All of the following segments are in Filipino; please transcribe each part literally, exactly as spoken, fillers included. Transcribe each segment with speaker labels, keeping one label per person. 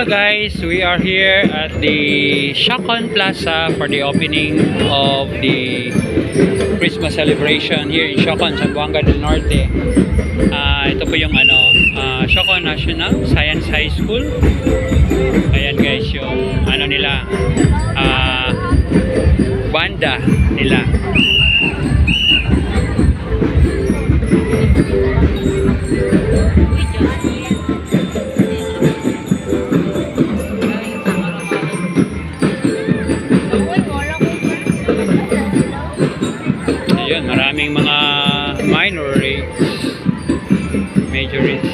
Speaker 1: guys, we are here at the Shakon Plaza for the opening of the Christmas celebration here in Shakon, Zamboanga del Norte. Uh, ito po yung ano, uh, Shakon National Science High School. Ayan guys, yung ano nila, uh, banda nila. Ayun, maraming mga minor rates, major rates.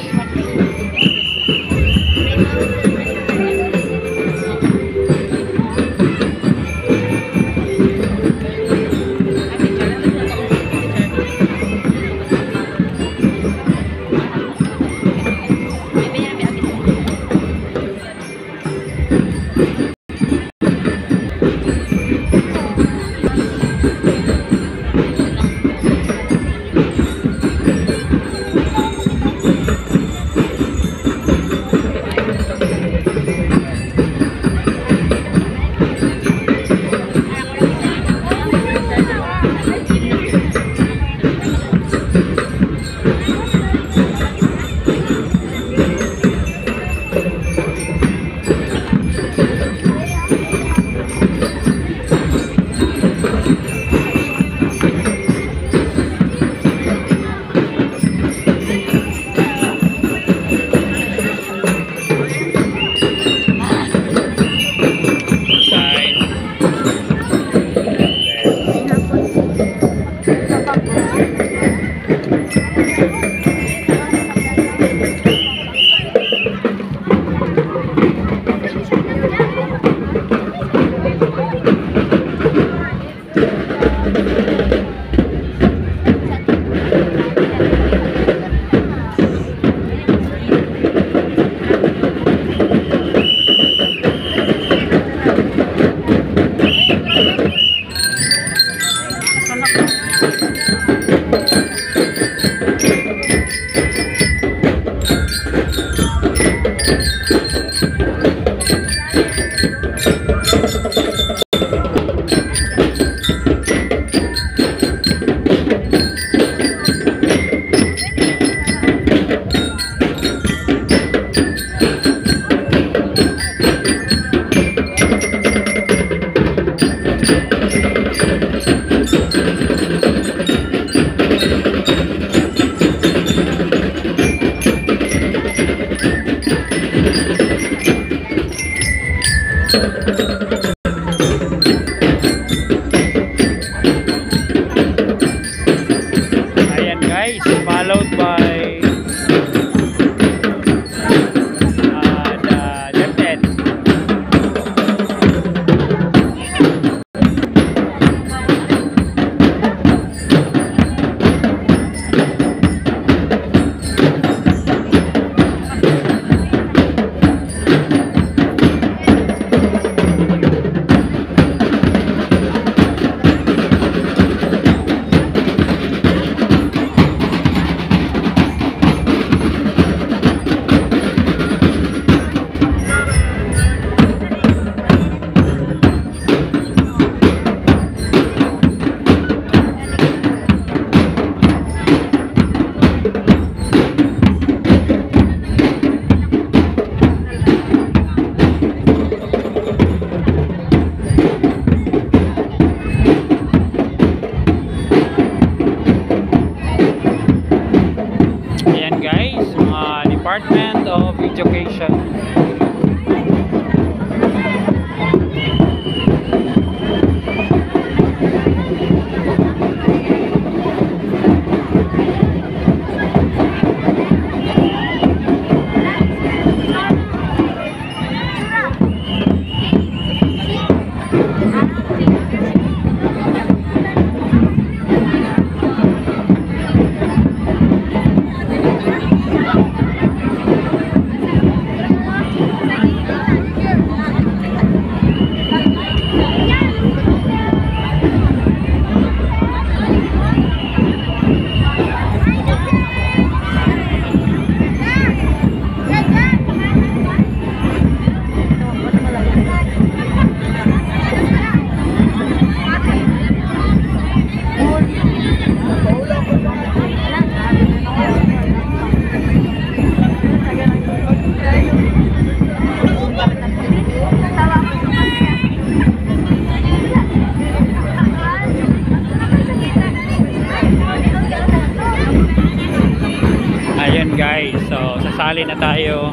Speaker 1: Ayun guys, so sasali na tayo.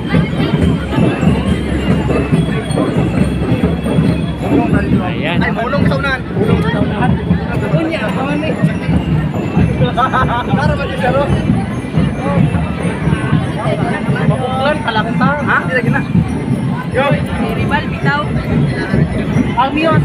Speaker 1: Ayan.
Speaker 2: Ay, bulong sa unan. Bulong sa unan. Unya, kawan ni. Para ba siya ro? Mapukulan kalakta. Ha? Di lagi na. Yo, rival bitaw. Amios.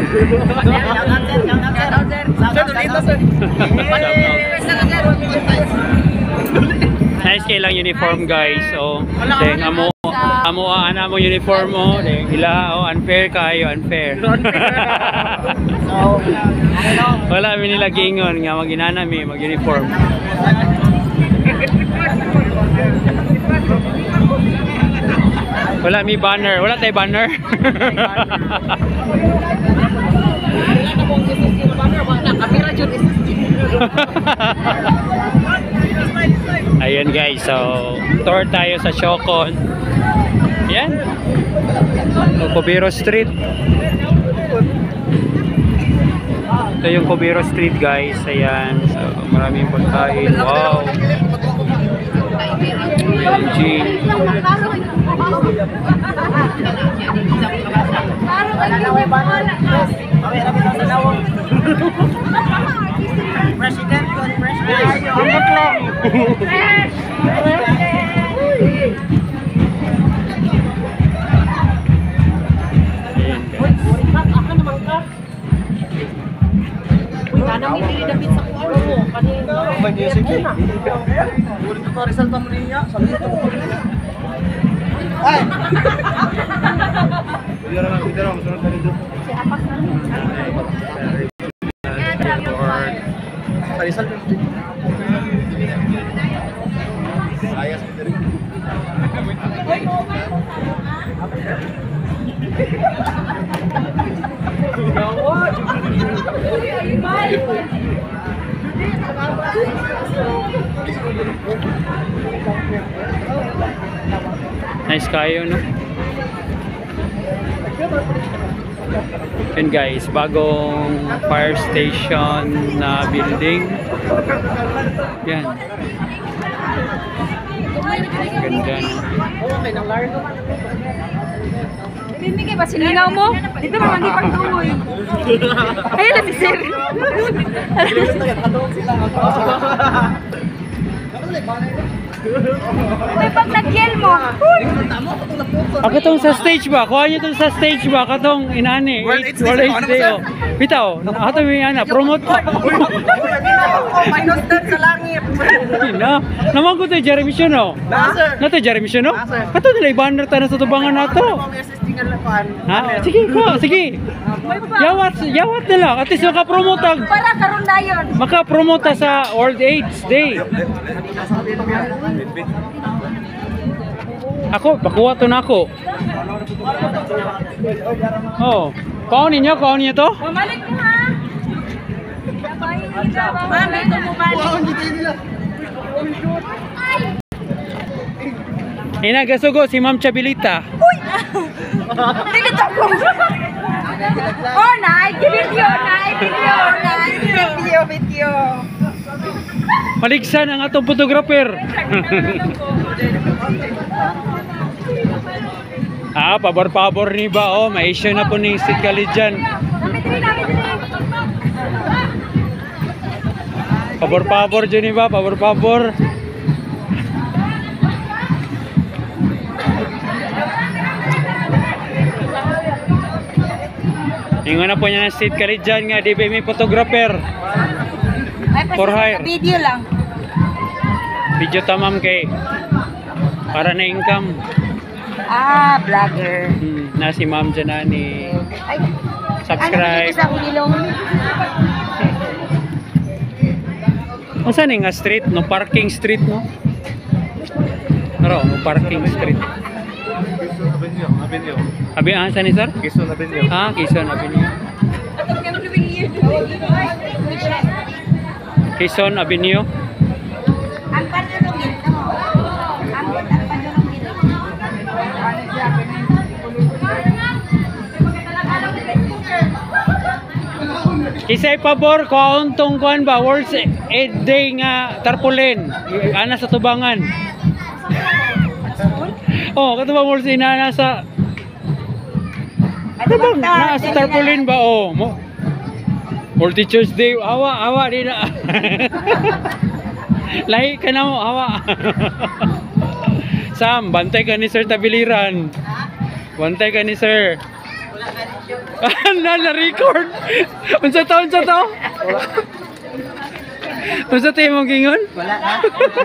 Speaker 1: Nice kay lang uniform guys. So, deng amo amo ana mo uniform mo, deng ila oh unfair kayo, unfair.
Speaker 2: So,
Speaker 1: Wala mi nila gingon nga maginana mi mag-uniform. Wala mi banner, wala tay banner. Ayan guys, so tour tayo sa Shokon. Ayan, Cubero Street. Ito yung Cubero Street guys. Ayan, so maraming pagkain. Wow, L G.
Speaker 2: President, President. Amot lang.
Speaker 3: Kanang hindi dapit sa kuwan mo. Kanina.
Speaker 2: May music din. Ulit ko result mo niya. Sabi ko. Ay. Dito na, dito na, sunod na dito.
Speaker 3: Si Apas na rin.
Speaker 2: Result mo. Ayos mo rin.
Speaker 1: Nice kayo, no? Yun guys, bagong fire station na building. Yan. Ganda, no?
Speaker 3: Hindi kayo ba silingaw mo? Dito naman hindi pang tumoy. Ayun na si Sir. May paglagyan mo.
Speaker 1: Ako tong sa stage ba? Kuha nyo tong sa stage ba? Katong inani.
Speaker 2: World AIDS
Speaker 1: World
Speaker 2: Day.
Speaker 1: AIDS Day. Oh. Bitaw, ato may ana, promote pa.
Speaker 2: Minus dot sa langit.
Speaker 1: Na, naman ko to Jeremy Shono.
Speaker 2: Na, sir.
Speaker 1: Na to Jeremy Shono?
Speaker 2: Na, sir.
Speaker 1: Ato nila ibanner ta na sa tubangan nato. Ha? Sige ko, sige. Yawat, yawat nila. At least maka-promote ag.
Speaker 3: Para karon dayon.
Speaker 1: Maka-promote ta sa World AIDS Day. Ako, pakuha to na ako. Oh, kaunin niyo, kaunin niyo to?
Speaker 3: Mamalik mo ha. Mamalik mo balik.
Speaker 1: Inagasugo si Ma'am Chabilita.
Speaker 3: Dito ako. Oh, naik video, naik video, naik video, video.
Speaker 1: Maligsan ang atong photographer. Ah, pabor-pabor ni ba? Oh, may issue na po ni Sikali dyan. Pabor-pabor dyan ni ba? Pabor-pabor. Ingon na po niya ng Sid Kalijan nga, di ba may photographer? For hire.
Speaker 3: Video lang.
Speaker 1: Video tamam kay para na income.
Speaker 3: Ah, vlogger.
Speaker 1: Hmm, na si Ma'am dyan na ni
Speaker 3: Ay,
Speaker 1: subscribe.
Speaker 3: ano sa Unilong?
Speaker 1: Kung saan nga street? No parking street, no? Pero, no parking street.
Speaker 2: Avenue, Avenue.
Speaker 1: Abi, ah, saan ni sir?
Speaker 2: Quezon Avenue.
Speaker 1: Ah, Quezon Avenue.
Speaker 3: Atong kami luwing
Speaker 1: Quezon Avenue.
Speaker 3: Ang panulungin mo. Ang panulungin
Speaker 1: Kisay pabor ko untong kuan ba World Aid Day nga tarpaulin ana sa tubangan. Oh, katubang World Aid na nasa ano bang nasa tarpaulin ba oh mo World Teachers Day awa awa di na. Lahi ka na mo awa. Sam, bantay ka ni Sir Tabiliran. Bantay ka ni Sir. Na na-record. Unsa taon sa to? Unsa tayo mong gingon?
Speaker 2: Wala na.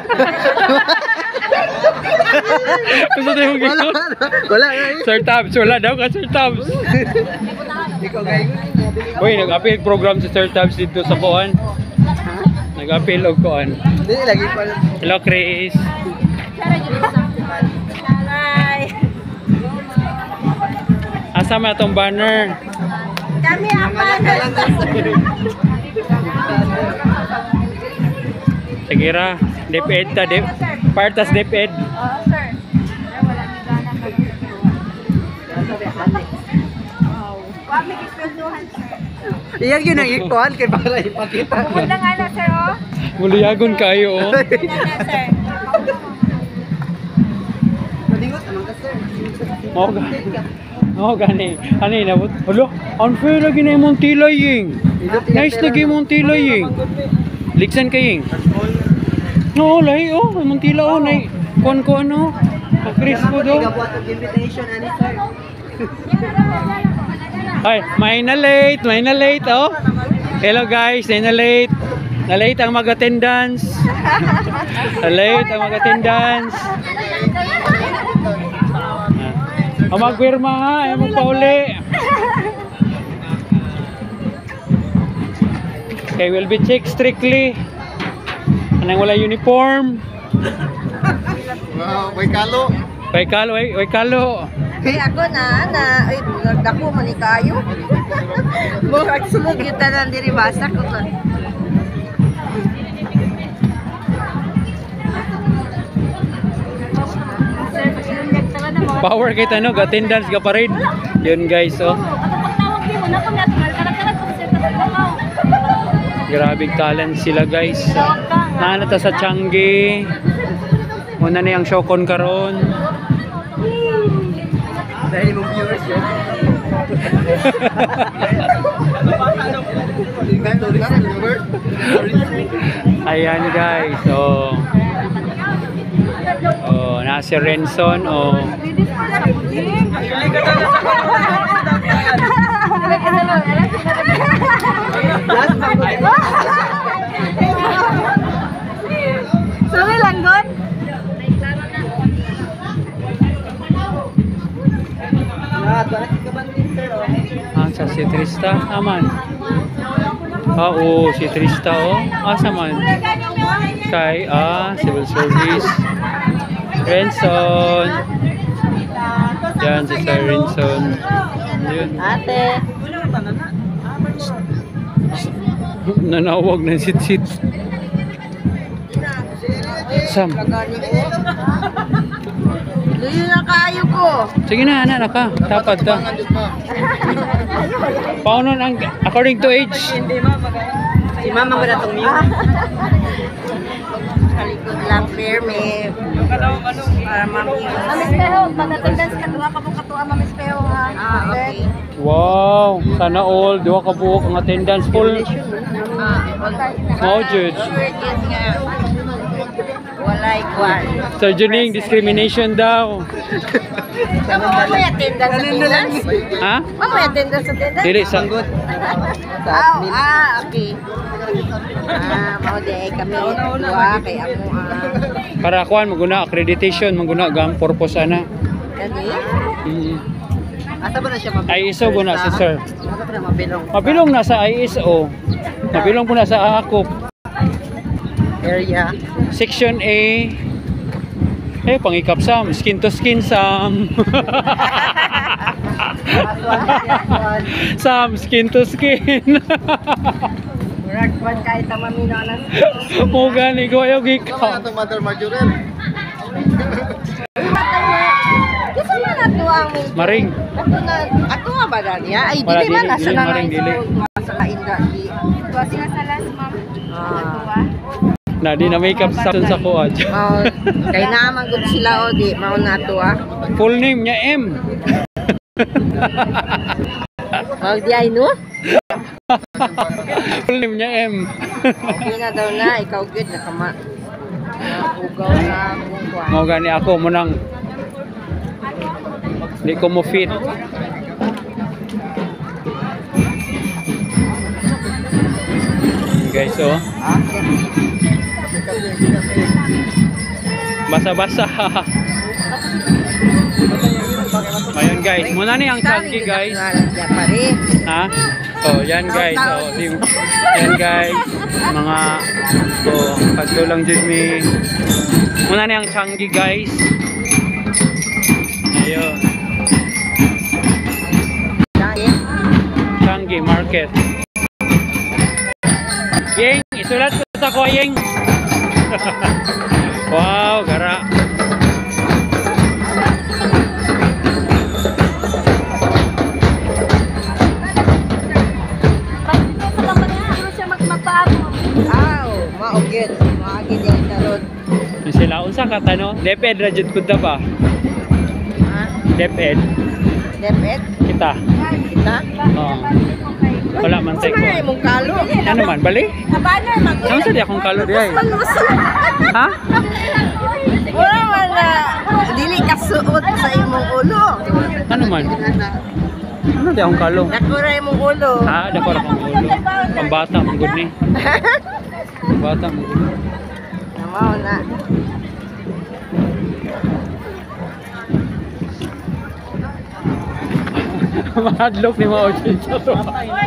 Speaker 1: Unsa tayo mong gingon?
Speaker 2: Wala na.
Speaker 1: Sir Tabs, wala daw ka Sir Tabs.
Speaker 2: Ikaw gayon.
Speaker 1: Uy, nag-appeal program si Sir Tabs dito sa Kuan. Nag-appeal og Kuan.
Speaker 2: Hindi lagi pa.
Speaker 1: Hello Chris. Asa man atong banner?
Speaker 3: Kami ang panel.
Speaker 1: Sige ra, DepEd ta, Dep Partas DepEd.
Speaker 3: Oo, sir. Wala ni gana kami. Wa mi kiswenduhan, sir.
Speaker 2: Iyang yun ang ikuan kay para ipakita.
Speaker 3: Wala nga na, sir, oh.
Speaker 1: Muliyagon kayo oh.
Speaker 3: Wala na, sir.
Speaker 2: Madingot naman ka sir.
Speaker 1: Oh, gani. Oh, gani. Ano yun? Nabot? Alo, unfair lagi na yung tilay ying. Nice lagi yung tilay ying. Liksan ka ying. No, lahi oh. Yung tila oh. Nay. Kuan ko ano. Chris ko daw.
Speaker 2: Gabuhat og invitation ani sir.
Speaker 1: Ay, may na late. May na late oh. Hello guys. May na late. Na late ang mag-attendance. Na late ang mag-attendance. O magwirma ha, ayaw mo pa uli. Okay, will be checked strictly. Anong wala uniform?
Speaker 2: Wow, may kalo.
Speaker 1: Way kalo, way, way kalo.
Speaker 3: Kay ako na, na, ay, nagdako man ni kayo. Murag sulog yung tanan diri basa ko to.
Speaker 1: Power kay tanog, attendance ka pa rin. Yun guys, oh. Grabing talent sila guys. Nanata sa Changi. Muna na yung Shokon karon.
Speaker 2: Dahil mong viewers yun.
Speaker 1: Ayan guys, oh. Oh, nasa Renson, oh.
Speaker 3: Sorry lang, God.
Speaker 1: Ah, sa si Trista, aman. Ah, oh, si Trista, oh. Asa man? Kay, ah, civil service. Renson. Yan, si Sir Renson. Yun.
Speaker 3: Ate.
Speaker 1: Nanawag ng sit-sit. Sam.
Speaker 3: Luyo na kayo ko.
Speaker 1: Sige na, anak na ka. Dapat ta. Paunon ang, according to age.
Speaker 2: Si mama mo na itong mute.
Speaker 3: Kalikod lang, fair, may... Para mami. Mami Speho, mag-attendance ka. Duha ka po katuwa, Mami Speho, ha? Ah, okay.
Speaker 1: Wow, sana all. Duha ka buok ang attendance full.
Speaker 3: Ah,
Speaker 1: Oh, Judge.
Speaker 3: Walay kwan.
Speaker 1: Sir Juning, discrimination daw.
Speaker 3: Mamay attendance sa attendance?
Speaker 1: Ha?
Speaker 3: Mamay attendance sa attendance?
Speaker 1: Dili, sa...
Speaker 3: Ah, ah, okay. Ah, mao di kami dua kay amo ah.
Speaker 1: Para kuan maguna accreditation, maguna gang purpose ana.
Speaker 3: Kani?
Speaker 1: Mm.
Speaker 2: Asa ba na siya mabilong?
Speaker 1: I S O guna si sir.
Speaker 2: Asa ba na mabilong?
Speaker 1: Mabilong na sa I S O. Mabilong po na sa A K O P.
Speaker 2: Area.
Speaker 1: Section A. Eh, pangikap Sam. Skin to skin Sam. Sam, skin to skin.
Speaker 3: Murag man kahit tamamino na.
Speaker 1: Mo gani ko ayaw
Speaker 2: Ano
Speaker 1: gikaw.
Speaker 2: ito, Mother Marjorie?
Speaker 3: Kasi man ato ang
Speaker 1: Maring.
Speaker 3: ato na ato nga ba niya? Ay
Speaker 1: Wala,
Speaker 3: dili man
Speaker 1: dili,
Speaker 3: nasa
Speaker 1: dili,
Speaker 3: na
Speaker 1: maring, dili.
Speaker 3: sa kainda di. Tuwa sila sa last ma'am. Ah.
Speaker 1: Na di na makeup sa sa kuha.
Speaker 3: Mao kay naman gud sila o di mao na ato ah.
Speaker 1: Full name niya M.
Speaker 3: Mao di ay no?
Speaker 1: Full name niya M.
Speaker 3: Okay na daw na ikaw gud nakama. Ugaw na kung kuan.
Speaker 1: Mo gani ako mo nang di ko mo fit. Guys, oh. Basa-basa. Ayun guys, muna ni ang chunky guys. Ha? Oh, yan guys. Oh, di, yan guys. Mga oh, pagtulang jud mi. Muna ni ang chunky guys. Ayun. Changi Market. Yeng, isulat ko sa ko, Yeng. Wow, gara.
Speaker 3: Aw, maugit. Maagid yung tarot.
Speaker 1: Yung sila, unsa ka tano? Deped, rajud ko ba?
Speaker 3: Ha?
Speaker 1: Deped.
Speaker 3: Depet?
Speaker 1: Kita.
Speaker 3: Kita?
Speaker 1: Oo. Wala man tay ko.
Speaker 3: Sumay mong kalo.
Speaker 1: Ano man, bali?
Speaker 3: Abana, mag-
Speaker 1: Saan sa di akong kalo di ay? Ha?
Speaker 3: Wala man na dili ka suot sa imong ulo.
Speaker 1: Ano man? Ano di akong kalo?
Speaker 3: Nakura imong ulo.
Speaker 1: Ha? Dako ra kong ulo. Pambata, ang good ni. Pambata, ang good.
Speaker 3: Namaw na.
Speaker 1: Mahadlok ni mga audience sa to.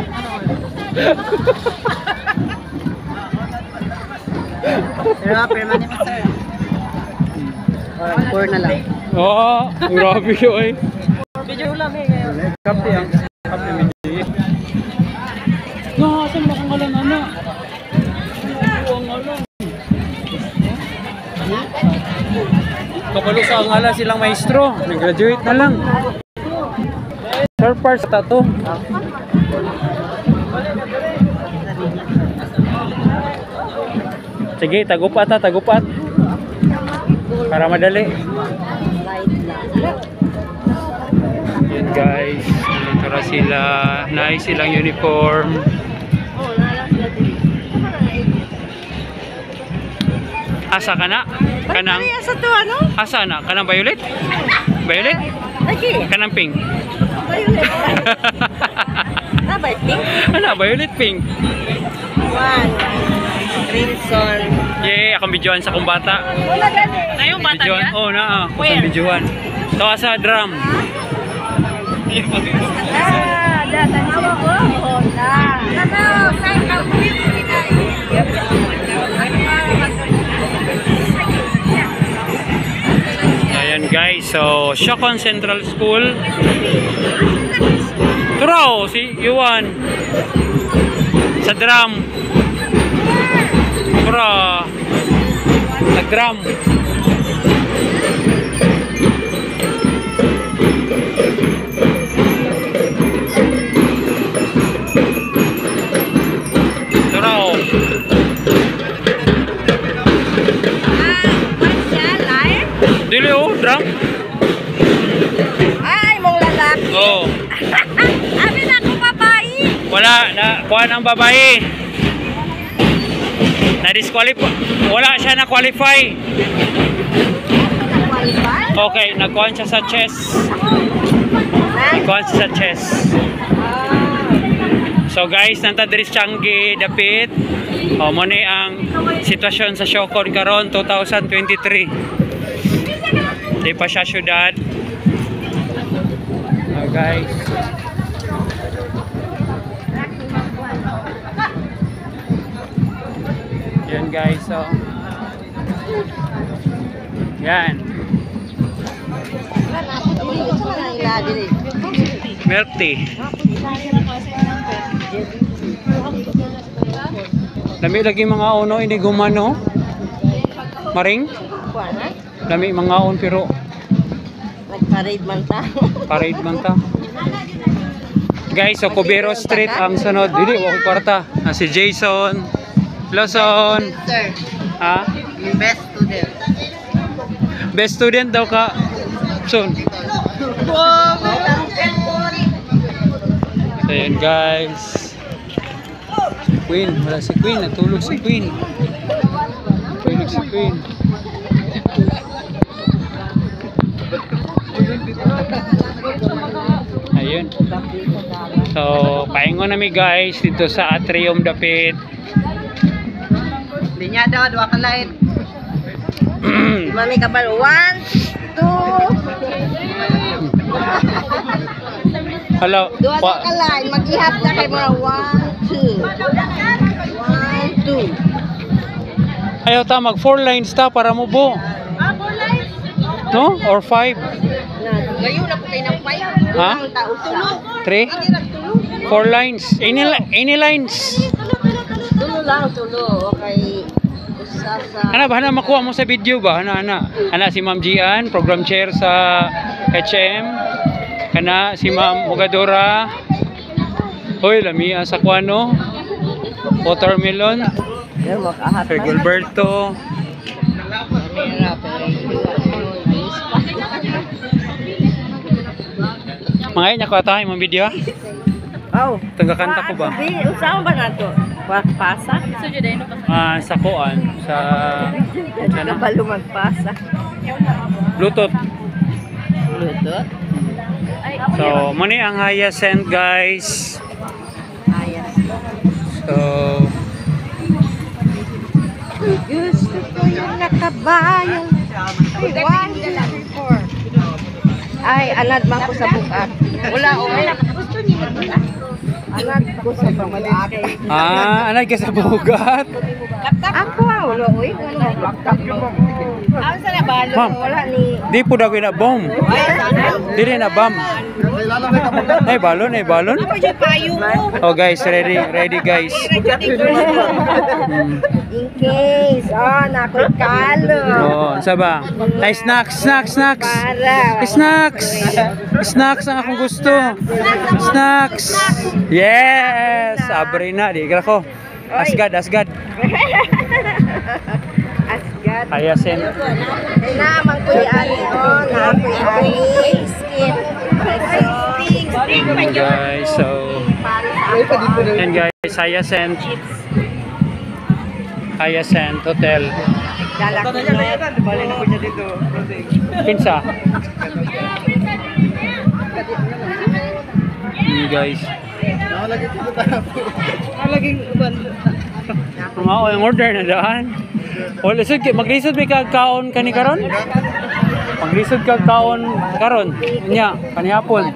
Speaker 3: Pero pero man mo sir. Or four na lang.
Speaker 1: Oo, grabe yun eh.
Speaker 3: Video lang eh ngayon.
Speaker 1: Kape ang kape medyo. No, saan mo kung ngalan ano? Ang ngalan. Kapalo sa ngalan silang maestro. Nag-graduate na lang. Surprise tato. Sige, tagupat ha, tagupat. Para madali. Yan guys, dito na sila. Nice silang uniform. Asa ka na? Kanang?
Speaker 3: Sa to ano?
Speaker 1: Asa na? Kanang violet? Violet?
Speaker 3: Lagi.
Speaker 1: Kanang pink?
Speaker 3: Violet. Nabay pink.
Speaker 1: Ano? Violet pink?
Speaker 3: One. Crimson.
Speaker 1: Yay! Akong videoan sa kong bata.
Speaker 3: Wala gani.
Speaker 1: Na yung bata niya? Oo, na. Ako sa videoan. Ito sa drum.
Speaker 3: Ah, data ni ko. Oh, na. Ano? Kaya ka
Speaker 1: Ayan guys, so Shocon Central School. Turaw, si Yuan. Sa drum. Tura. Nag-drum. Turaw. Dili oh, drum.
Speaker 3: Ay, mong lalaki.
Speaker 1: Oh.
Speaker 3: Abi na ko babae.
Speaker 1: Wala na kuha ng babae. Na-disqualify. Wala siya na qualify.
Speaker 3: Qualify?
Speaker 1: Okay, nagkuha siya sa chess. Nagkuha siya sa chess. So guys, nanta diri Changi dapit. O mo ni ang sitwasyon sa Shocon karon two thousand twenty-three. Di pa siya syudad. Oh, guys. Yan guys, so. Yan. Milk tea. Lami lagi mga uno ini gumano. Maring? Lami mga on pero
Speaker 3: Nag-parade man ta.
Speaker 1: parade man ta. Guys, so Cubero Street ang sunod. Dili wa ko kwarta. Na si Jason Lawson.
Speaker 3: Sir,
Speaker 1: Ha?
Speaker 3: best student.
Speaker 1: Best student daw ka. Soon. So yun guys. Si Queen. Wala si Queen. Natulog si Queen. Natulog si Queen. Ayun. So, paingon nami guys dito sa Atrium Dapit.
Speaker 3: Linya daw, dua ka lain. Mami kabal, one, two.
Speaker 1: Hello.
Speaker 3: Dua
Speaker 1: Wa-
Speaker 3: ka lain, mag-ihap na kay mga one, two. One, two.
Speaker 1: Ayaw ta mag four lines ta para mo bo.
Speaker 3: Ah, four lines?
Speaker 1: No? Or five?
Speaker 3: Ngayon na po tayo ng five.
Speaker 1: Ha?
Speaker 3: Ang tao sa.
Speaker 1: Three? Four lines. Any, li- any lines?
Speaker 3: Tulo lang, tulo. Okay. Usa sa...
Speaker 1: Ana ba na makuha mo sa video ba? Ana ana. Ana si Ma'am Gian, program chair sa H M. Kana si Ma'am Mugadora. Hoy, lamia sa kuano. Watermelon.
Speaker 3: Yan, makahat
Speaker 1: Sir Gilberto. Mga niya ko ata imong video.
Speaker 3: Oh.
Speaker 1: Tungga kanta ko ba?
Speaker 3: Di, usahan ba na to? Pasa?
Speaker 1: Ah, sa kuan sa
Speaker 3: Ano ba lumagpasa?
Speaker 1: Bluetooth.
Speaker 3: Lutot?
Speaker 1: So, muni ang Hyacinth guys.
Speaker 3: Ayas.
Speaker 1: So,
Speaker 3: Gusto ko yung nakabayan. Ay, one, two, three, four. Ay, anad man ko sa bukat. Wala, wala. Gusto niyo ba? Anad ko sa bukat.
Speaker 1: ah, anay ka sa bugat.
Speaker 3: Ako ang ulo, uy. Ang sa nabalo,
Speaker 1: Ma'am.
Speaker 3: wala ni...
Speaker 1: Di po daw na bomb. Di rin na bomb. Ay, balon, ay balon. Oh guys, ready, ready guys.
Speaker 3: In case, oh, nako'y kalo.
Speaker 1: Oh, saba. Ay, snacks, snacks, snacks.
Speaker 3: Para.
Speaker 1: Snacks. Snacks ang akong gusto. Snacks. Yes. Abre na, di kira ko. Asgad, asgad.
Speaker 3: Asgad.
Speaker 1: Hyacinth.
Speaker 3: Naman ko ani, oh, nako'y ani. Skin.
Speaker 1: Ayan, guys, so yan guys, Hyacinth Hyacinth Hotel.
Speaker 3: Dalak ko na.
Speaker 1: Pinsa. Yan guys. Mga o, yung order na daan. O, lisod, maglisod may kagkaon kani karon? Maglisod kagkaon karon. Nya, kanihapon.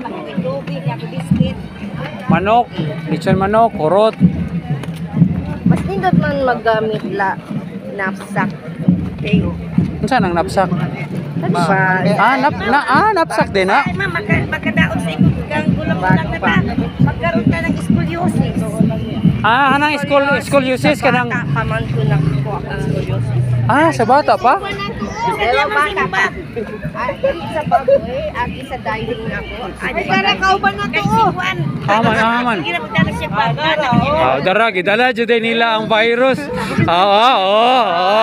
Speaker 1: Manok, lechon manok, kurot.
Speaker 3: Mas nindot man maggamit la knapsack. Okay.
Speaker 1: Unsa nang napsak?
Speaker 3: Ba,
Speaker 1: Ah, nap na ah, napsak din ha.
Speaker 3: ma'am, magkadaon sa ikot kang gulang lang na ta. Magkaroon ta ng scoliosis.
Speaker 1: Ah, hanang school school uses kanang
Speaker 3: Paman ko na ko ang scoliosis.
Speaker 1: ah, sa bata pa.
Speaker 3: Pero baka pa. Agi sa baboy, agi sa diving na ko. Agi para kauban na to.
Speaker 1: Aman, aman.
Speaker 3: Ginapagdala siya pa.
Speaker 1: Ah, dara gidala jud din nila ang virus. Ah, ah, oh,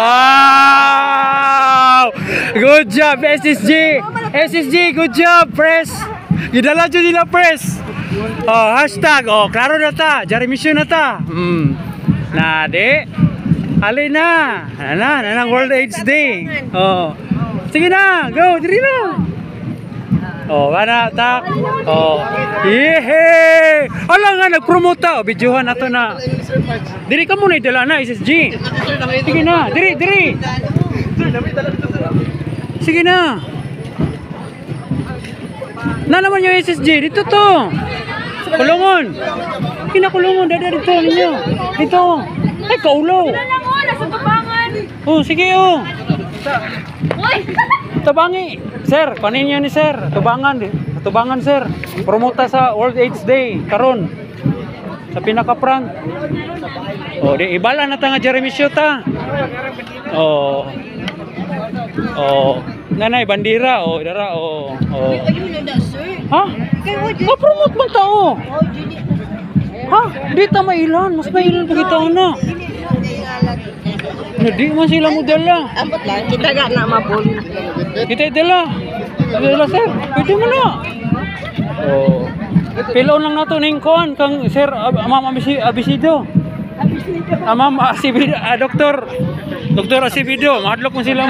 Speaker 1: wow! Good job S S G. S S G, good job, press. Gidala jud nila press. Oh, hashtag oh, klaro na ta. Jari mission na ta. Hmm. Na de. Ali na. Na, na nang World AIDS Day. Oh. Sige na, go, diri na. Oh, wala ta. Oh. Yehe! Ala nga nag-promote ta, oh, videohan nato na. Diri ka muna idala na S S G. Sige na, diri, diri. Sige na. Na naman yung S S G dito to. Kulungon. Kinakulungon dada dito ninyo. Dito. Ay kaulo. Oh, sige oh. Tabangi. Sir, panin niya ni sir. Tubangan di. Tubangan sir. Promota sa World AIDS Day karon. Sa pinaka-front. Oh, di ibala na ta nga Jeremy Shuta. Oh. Oh, nanay bandira oh, dara oh. Oh.
Speaker 3: Ayun na sir.
Speaker 1: Ha?
Speaker 3: Kay wa
Speaker 1: Ma promote man ta oh.
Speaker 3: Oh, dili.
Speaker 1: Ha? Di ta mailan, mas mailan pa kita na. Na di man sila mo dala.
Speaker 3: Ambot lang kita ga na mabul.
Speaker 1: Kita dala. Dala sir. Pwede mo na. Oh. Pilon lang nato ning kon kang sir uh, Ma'am Abisi Abisido. Ah, Ma'am Asibido, ah, Doktor. Doktor Asibido, madlok mo sila.